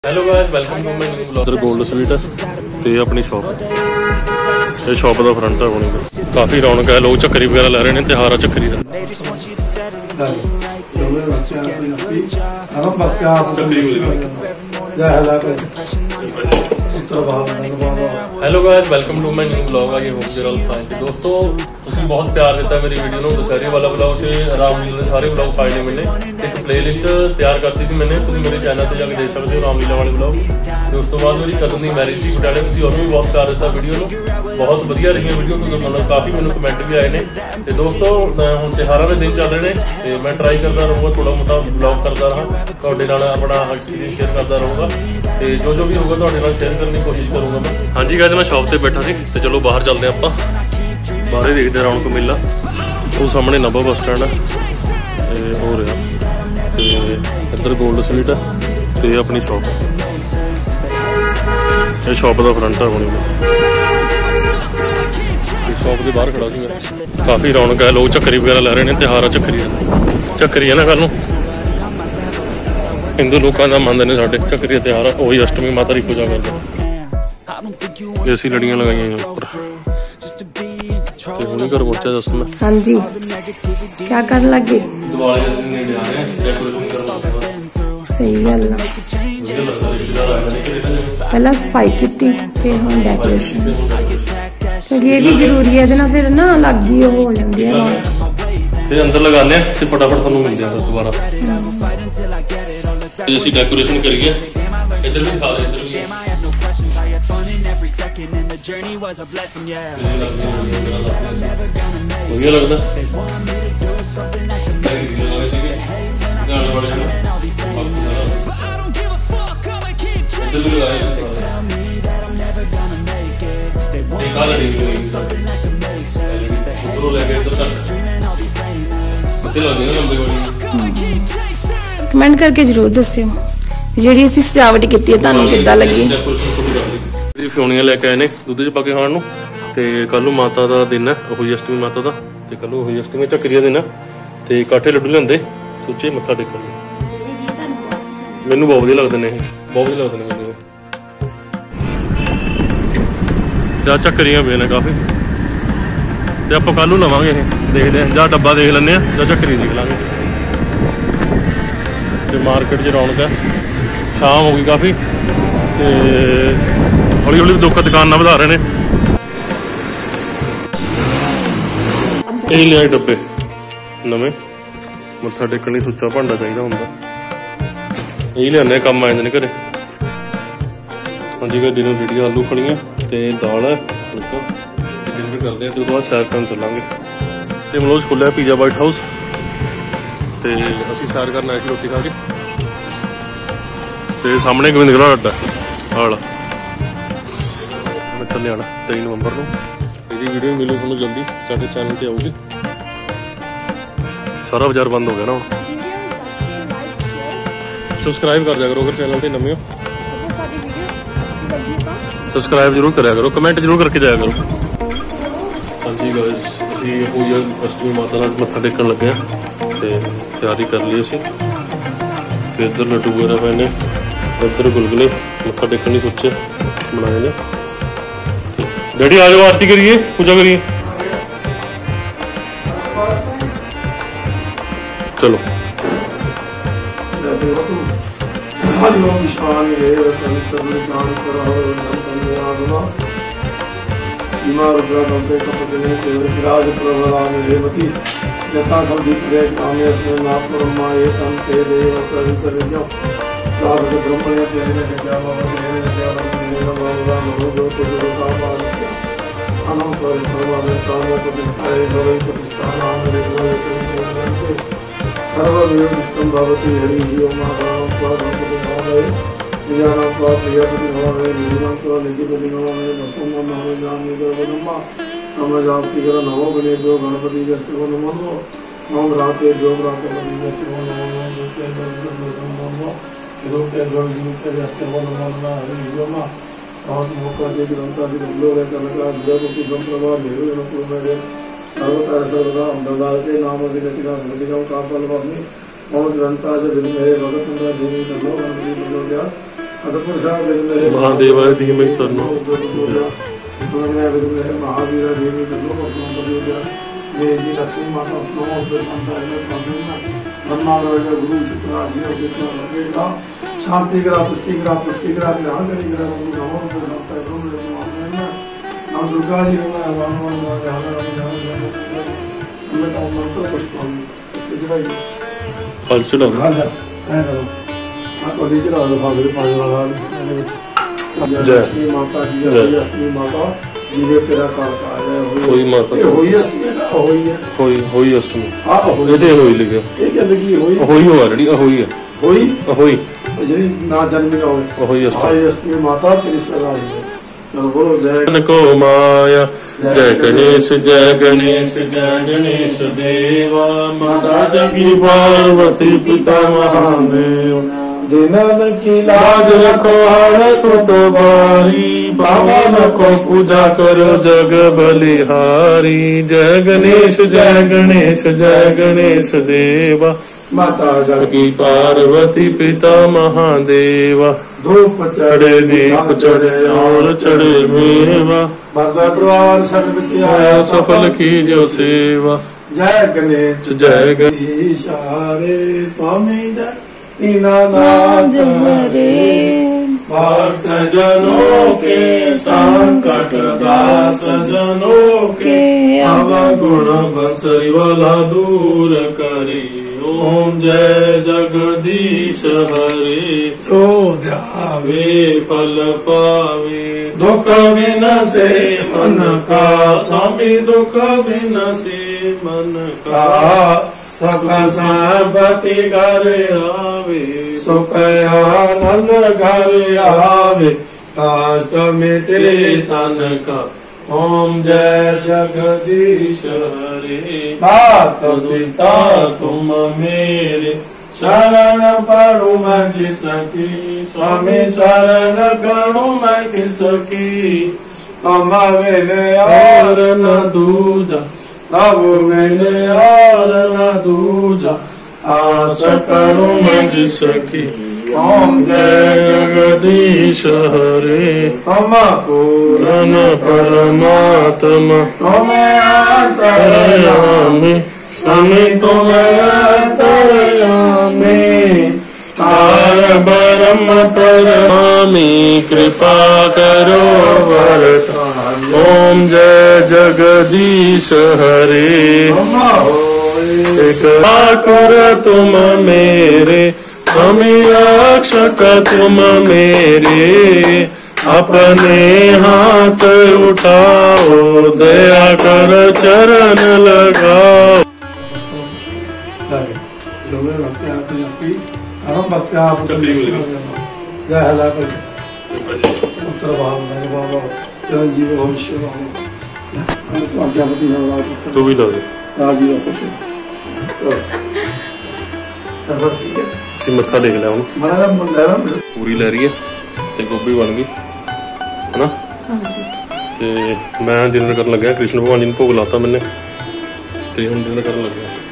Hello guys welcome to my new blog. इधर gold sweet ते अपनी शॉप ये शॉप का फ्रंट है होनी काफ़ी रौनक है। लोग चक्करी वगैरह लै रहे हैं तिहार चक्करी का। Hello guys welcome to my new blog. I hope you are all fine. दोस्तों ਤੁਸੀਂ ਬਹੁਤ ਪਿਆਰ ਦਿੱਤਾ ਮੇਰੀ ਵੀਡੀਓ ਨੂੰ। ਦੁਸਹਿਰੇ ਵਾਲਾ ਵਲੌਗ ਤੇ ਰਾਮਲੀਲਾ ਦੇ ਸਾਰੇ ਵਲੌਗ ਪਾਏ ਨੇ ਮੈਨੇ। ਇੱਕ ਪਲੇਲਿਸਟ ਤਿਆਰ ਕਰਤੀ ਸੀ ਮੈਨੇ, ਤੁਸੀਂ ਮੇਰੇ ਚੈਨਲ ਤੇ ਜਾ ਕੇ ਦੇਖ ਸਕਦੇ ਹੋ ਰਾਮਲੀਲਾ ਵਾਲੇ ਵਲੌਗ। ਤੇ ਉਸ ਤੋਂ ਬਾਅਦ ਮੇਰੀ ਕਜ਼ਨ ਦੀ ਮੈਰਿਜ ਸੀ ਬਟਾਲੇ, ਤੁਸੀਂ ਉਹਨੂੰ ਵੀ ਬਹੁਤ ਪਿਆਰ ਦਿੱਤਾ ਵੀਡੀਓ ਨੂੰ। ਬਹੁਤ ਵਧੀਆ ਰਹੀਆਂ ਵੀਡੀਓ ਤੋਂ, ਮਤਲਬ ਕਾਫੀ ਮੈਨੂੰ ਕਮੈਂਟ ਵੀ ਆਏ ਨੇ। ਤੇ ਦੋਸਤੋ ਹੁਣ ਤਿਉਹਾਰਾਂ ਦੇ ਦਿਨ ਚੱਲ ਰਹੇ ਨੇ ਤੇ ਮੈਂ ਟਰਾਈ ਕਰਦਾ ਰਹੂੰਗਾ ਥੋੜਾ ਮੋਟਾ ਵਲੌਗ ਕਰਦਾ ਰਹਾਂ, ਤੁਹਾਡੇ ਨਾਲ ਆਪਣਾ ਐਕਸਪੀਰੀਅੰਸ ਸ਼ੇਅਰ ਕਰਦਾ ਰਹੂੰਗਾ ਤੇ ਜੋ ਵੀ ਹੋਊਗਾ ਤੁਹਾਡੇ ਨਾਲ ਸ਼ੇਅਰ ਕਰਨ ਦੀ ਕੋਸ਼ਿਸ਼ ਕਰੂੰਗਾ ਮੈਂ। ਹਾਂਜੀ ਗਾਇਸ ਮੈਂ ਸ਼ੌਪ ਤੇ ਬੈਠਾ ਸੀ ਤੇ ਚਲੋ ਬਾਹਰ ਚੱਲਦੇ ਆਪਾਂ, ਬਾਹਰ ਦੇਖਦੇ ਰੌਣਕ ਮੇਲਾ। ਉਹ ਸਾਹਮਣੇ ਨਵਾਂ ਬੱਸ ਸਟੈਂਡ ਹੈ ਤੇ ਹੋ ਰਿਹਾ ਤੇ ਇੱਧਰ 골ਡ ਸਵੀਟ ਹੈ ਤੇ ਆਪਣੀ ਸ਼ੌਪ ਹੈ। ਇਹ ਸ਼ੌਪ ਦਾ ਫਰੰਟ ਹੈ ਹੋਣੀ ਸ਼ੌਪ ਦੇ ਬਾਹਰ ਖੜਾ ਸੀ ਮੈਂ। ਕਾਫੀ ਰੌਣਕ ਹੈ, ਲੋਕ ਚੱਕਰੀ ਵਗੈਰਾ ਲੈ ਰਹੇ ਨੇ। ਤਿਉਹਾਰ ਚੱਕਰੀ ਹੈ ਨਾ ਕੱਲ ਨੂੰ। ਹਿੰਦੂ ਲੋਕਾਂ ਦਾ ਮੰਨਦੇ ਨੇ ਸਾਡੇ ਚੱਕਰੀ ਦਾ ਤਿਉਹਾਰ ਉਹੀ ਅਸ਼ਟਮੀ ਮਾਤਾ ਦੀ ਪੂਜਾ ਕਰਦੇ। ਦੇਸੀ ਲੜੀਆਂ ਲਗਾਈਆਂ ਉੱਪਰ ਤੇ ਹੁਣੇ ਘਰ ਪਹੁੰਚਿਆ ਦੱਸ ਮੈਂ। ਹਾਂਜੀ ਕੀ ਕਰਨ ਲੱਗੇ? ਦੀਵਾਲੀ ਦੇ ਨੇੜੇ ਆ ਰਹੇ ਹਾਂ, ਡੈਕੋਰੇਸ਼ਨ ਕਰਨ। ਸਹੀ ਗੱਲ ਆ, ਪਹਿਲਾਂ ਸਫਾਈ ਕੀਤੀ ਫਿਰ ਹੁਣ ਡੈਕੋਰੇਸ਼ਨ, ਕਿਉਂਕਿ ਇਹ ਵੀ ਜ਼ਰੂਰੀ ਹੈ। ਇਹਦੇ ਨਾਲ ਫਿਰ ਨਾ ਅਲੱਗ ਹੀ ਹੋ ਜਾਂਦੀ ਹੈ ਤੇ ਅੰਦਰ ਲਗਾਉਂਦੇ ਆ ਤੇ ਫਟਾਫਟ ਤੁਹਾਨੂੰ ਮਿਲਦੇ ਆ ਦੁਬਾਰਾ। ਤੇ ਅਸੀਂ ਡੈਕੋਰੇਸ਼ਨ ਕਰੀਏ। ਇੱਧਰ ਵੀ ਦਿਖਾ ਦੇ, ਇੱਧਰ ਵੀ ਵਧੀਆ ਲੱਗਦਾ। ਕਮੈਂਟ ਕਰਕੇ ਜ਼ਰੂਰ ਦੱਸਿਓ ਜਿਹੜੀ ਅਸੀਂ ਸਜਾਵਟ ਕੀਤੀ ਹੈ ਤੁਹਾਨੂੰ ਕਿੱਦਾਂ ਲੱਗੀ। ਫਿਉਣੀਆਂ ਲੈ ਕੇ ਆਏ ਨੇ ਦੁੱਧ 'ਚ ਪਾ ਕੇ ਖਾਣ ਨੂੰ। ਤੇ ਕੱਲ ਨੂੰ ਮਾਤਾ ਦਾ ਦਿਨ ਹੈ, ਉਹੀ ਅਸ਼ਟਮੀ ਮਾਤਾ ਦਾ। ਤੇ ਕੱਲ ਉਹੀ ਅਸ਼ਟਮੀ ਚੱਕਰੀ ਦਾ ਦਿਨ ਹੈ ਤੇ ਕਾਠੇ ਲੱਡੂ ਲਿਆਂਦੇ ਸੁੱਚੇ ਮੱਥਾ ਟੇਕਣ ਲਈ। ਮੈਨੂੰ ਬਹੁਤ ਵਧੀਆ ਲੱਗਦੇ ਨੇ ਇਹ, ਬਹੁਤ ਵਧੀਆ ਲੱਗਦੇ ਨੇ ਮੈਨੂੰ। ਜਾਂ ਚੱਕਰੀਆਂ ਪਏ ਨੇ ਕਾਫੀ ਤੇ ਆਪਾਂ ਕੱਲ ਨੂੰ ਲਵਾਂਗੇ ਇਹ, ਦੇਖਦੇ ਹਾਂ। ਜਾਂ ਡੱਬਾ ਦੇਖ ਲੈਂਦੇ ਹਾਂ ਜਾਂ ਚੱਕਰੀ ਦੇਖ ਲਾਂਗੇ। ਤੇ ਮਾਰਕੀਟ 'ਚ ਰੌਣਕ ਹੈ, ਸ਼ਾਮ ਹੋ ਗਈ ਕਾਫੀ ਤੇ ਹੌਲੀ ਹੌਲੀ ਲੋਕ ਦੁਕਾਨਾਂ ਵਧਾ ਰਹੇ ਨੇ। ਇਹ ਲਿਆਏ ਡੱਬੇ ਨਵੇਂ, ਮੱਥਾ ਟੇਕਣ ਲਈ ਸੁੱਚਾ ਭਾਂਡਾ ਚਾਹੀਦਾ ਹੁੰਦਾ। ਇਹ ਲਿਆਉਂਦੇ ਕੰਮ ਆ ਜਾਂਦੇ ਨੇ ਘਰੇ। ਹਾਂਜੀ ਘਰ ਡਿਨਰ ਰੈਡੀ, ਆਲੂ ਫਲੀਆਂ ਤੇ ਦਾਲ ਹੈ ਡਿਨਰ ਕਰਦੇ ਹਾਂ ਤੇ ਉਹ ਤੋਂ ਬਾਅਦ ਸੈਰ ਕਰਨ ਚੱਲਾਂਗੇ। ਤੇ ਮਲੋਜ ਖੁੱਲ੍ਹਾ ਪੀਜ਼ਾ ਵਾਈਟ ਹਾਊਸ ਤੇ ਅਸੀਂ ਸੈਰ ਕਰਨ ਆਏ ਸੀ ਰੋਟੀ ਖਾ ਕੇ। ਤੇ ਸਾਹਮਣੇ ਗੋਬਿੰਦਗੜ੍ਹ ਅੱਡਾ ਹਾਲ ਮੈਂ ਚੱਲੇ ਆਣਾ 23 ਨਵੰਬਰ ਨੂੰ। ਇਹਦੀ ਵੀਡੀਓ ਮਿਲੂ ਤੁਹਾਨੂੰ ਜਲਦੀ, ਸਾਡੇ ਚੈਨਲ ਤੇ ਆਊਗੀ। ਸਾਰਾ ਬਾਜ਼ਾਰ ਬੰਦ ਹੋ ਗਿਆ ਨਾ ਹੁਣ। ਸਬਸਕ੍ਰਾਈਬ ਕਰ ਦਿਆ ਕਰੋ ਅਗਰ ਚੈਨਲ ਤੇ ਨਵੇਂ ਹੋ। ਸਬਸਕ੍ਰਾਈਬ ਜ਼ਰੂਰ ਕਰਿਆ ਕਰੋ, ਕਮੈਂਟ ਜ਼ਰੂਰ ਕਰਕੇ ਜਾਇਆ ਕਰੋ। ਹਾਂਜੀ ਗਾਇਸ ਅਸੀਂ ਪੂਜਾ ਅਸ਼ਟਮੀ ਮਾਤਾ ਨਾਲ ਮੱਥਾ ਟੇਕਣ ਲੱਗੇ ਹਾਂ ਤੇ ਤਿਆਰੀ ਕਰ ਲਈ ਅਸੀਂ। ਤੇ ਇੱਧਰ ਲੱਡੂ ਵਗੈਰਾ ਪਏ ਨੇ, ਇੱਧਰ ਗੁਲਗੁਲੇ ਮੱਥਾ ਟੇਕਣ ਲਈ ਸੋਚੇ ਬਣਾਏ ਨੇ। डैडी आ जाओ आरती करिए, पूजा करिए। चलो सर्वविष्टम भवती हरि ओम निजानाम प्रियपति भवे निजानाम निधिपति भवे नमो नमो जामि नमो नमो जाप्ति कर नमो गणे जो गणपति जस्तो नमो नमो राते जो रातपति जस्तो नमो नमो नमो रूपे गणपति जस्तो नमो हरि ओम और मोका जे ग्रंथा जी लोग कनका जगति संप्रभा देव नको मेरे सर्वकार सर्वदा अंधदाते नाम अधिगतिना का फल वामी और ग्रंथा जो दिन मेरे भगत देवी नमो गणपति महादेवाय धीमहि तन्नो महावीर देवी तन्नो देवी लक्ष्मी माता ब्रह्मा गुरु शुक्र शांति ग्रह पुष्टि ग्रह ज्ञान ग्रह नम दुर्गा जी माता जी माता जीवे तेरा होई माता होई अष्टमी ਇਹਦੇ ਹੋਈ ਲਿਖਿਆ ਇਹ ਕੀ ਲੱਗੀ ਹੋਈ ਹੋ ਆਲਰੇਡੀ ਹੋਈ ਹੈ ਹੋਈ ਜਿਹੜੀ ਨਾ ਜਨਮੀ ਨਾ ਹੋਵੇ ਹੋਈ अष्टमी माता तेरी सदा ही है। चलो बोलो जय को माया जय गणेश देवा माता जगी पार्वती पिता महादेव दीनन की लाज रखो हर सुत बारी पावन को पूजा करो जग बलिहारी जय गणेश देवा माता जगी पार्वती पिता महादेवा धूप चढ़े दीप चढ़े और चढ़े मेवा भरदा परिवार सब आया सफल की जो सेवा जय गणेश रे स्वामी जय दीनानाथ हरे भक्त जनों के संकट दास जनों के अवगुण बसरी वाला दूर करे ओम जय जगदीश हरे जो ध्यावे फल पावे दुख बिन से मन का स्वामी दुख बिन से मन का सकल संपत्ति घर आवे सुख आनंद घर आवे कष्ट मिटे तन का ओम जय जगदीश हरे माता पिता तुम मेरे शरण पढ़ू मैं किसकी स्वामी शरण करूँ मैं किसकी मैंने और न दूजा प्रभु मैंने और न दूजा आस करूँ मैं जिसकी ओम जय जगदीश हरे तुम पूर्ण परमात्मा तुम्हें अंतर्यामी स्वामी तुम्हें अंतर्यामी तार ब्रह्म परमामी कृपा करो वरदान ओम जय जगदीश हरे कर तुम मेरे स्वामी रक्षक तुम मेरे अपने हाथ उठाओ दया कर चरण लगाओ उत्तर बाबा चिरंजीव भविष्य तो भी ला दे राजीव खुश ਅਸੀਂ ਮੱਥਾ ਟੇਕ ਲਿਆ ਹੁਣ ਪੂਰੀ ਲੈ ਰਹੀ ਹੈ ਤੇ ਗੋਭੀ ਬਣ ਗਈ ਹਨਾ ਹਾਂਜੀ ਤੇ ਮੈਂ ਡਿਨਰ ਕਰਨ ਲੱਗਿਆ ਕ੍ਰਿਸ਼ਨ ਭਗਵਾਨ ਜੀ ਨੂੰ ਭੋਗ ਲਾਤਾ ਮੈਨੇ ਤੇ ਹੁਣ ਡਿਨਰ ਕਰਨ ਲੱਗਿਆ